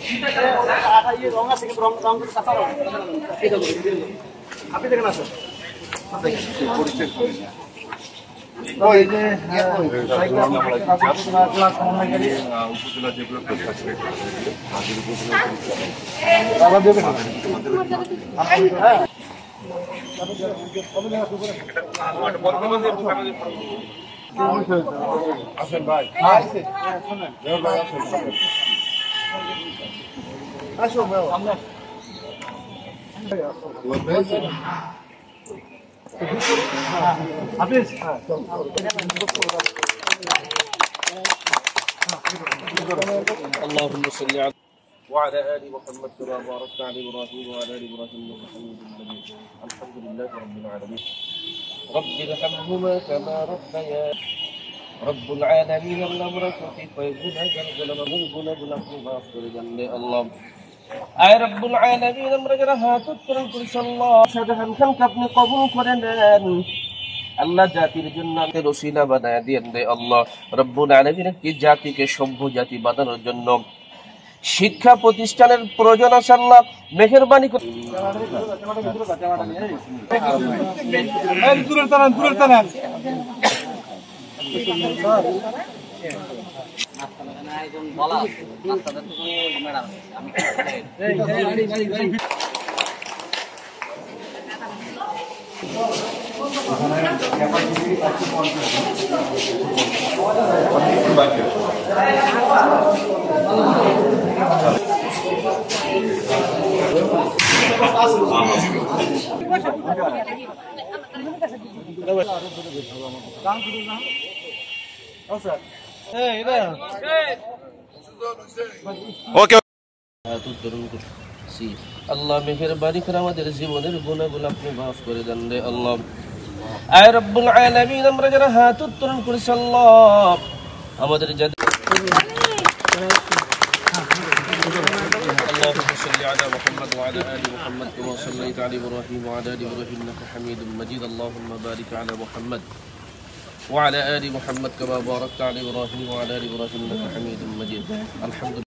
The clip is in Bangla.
আপনি দেখেন আসেন উপজেলা যেগুলো আসেন ভাই আসুন اللهم صل على وعلى ال محمد كما باركت على ابراهيم وعلى ال ابراهيم انك حميد مجيد الحمد لله رب العالمين رب ارحمهما كما ربيان رب العالمين الامر في قلبنا جل ربنا بلغنا اغفر جل الله আয় রব্বুল আলামিন আমরা যারা হাত উত্তোলন করেছি আল্লাহ সাধারণ খানকে আপনি কবুল করে নেন আল্লাহ জাতির জন্য আমাদের ওসিলা বানায় দেন রে আল্লাহ রব্বুল আলামিন কি জাতিকে সভ্য জাতি বানানোর জন্য শিক্ষা প্রতিষ্ঠানের প্রয়োজন আছে আল্লাহ মেহেরবানি করে আল্লাহ মেহেরবানি করে আমাদের জীবনের গুনাহগুলো আপনি মাফ করে দেন রে আল্লাহ আয় রব্বুল আলামিন আমরা যারা হাত উত্তোলন করেছি আল্লাহ আমাদের اللهم صل على محمد وعلى ال محمد كما صليت على ابراهيم وعلى ال ابراهيم انك حميد مجيد اللهم بارك على محمد وعلى ال محمد كما باركت على ابراهيم وعلى ال ابراهيم انك حميد مجيد الحمد لله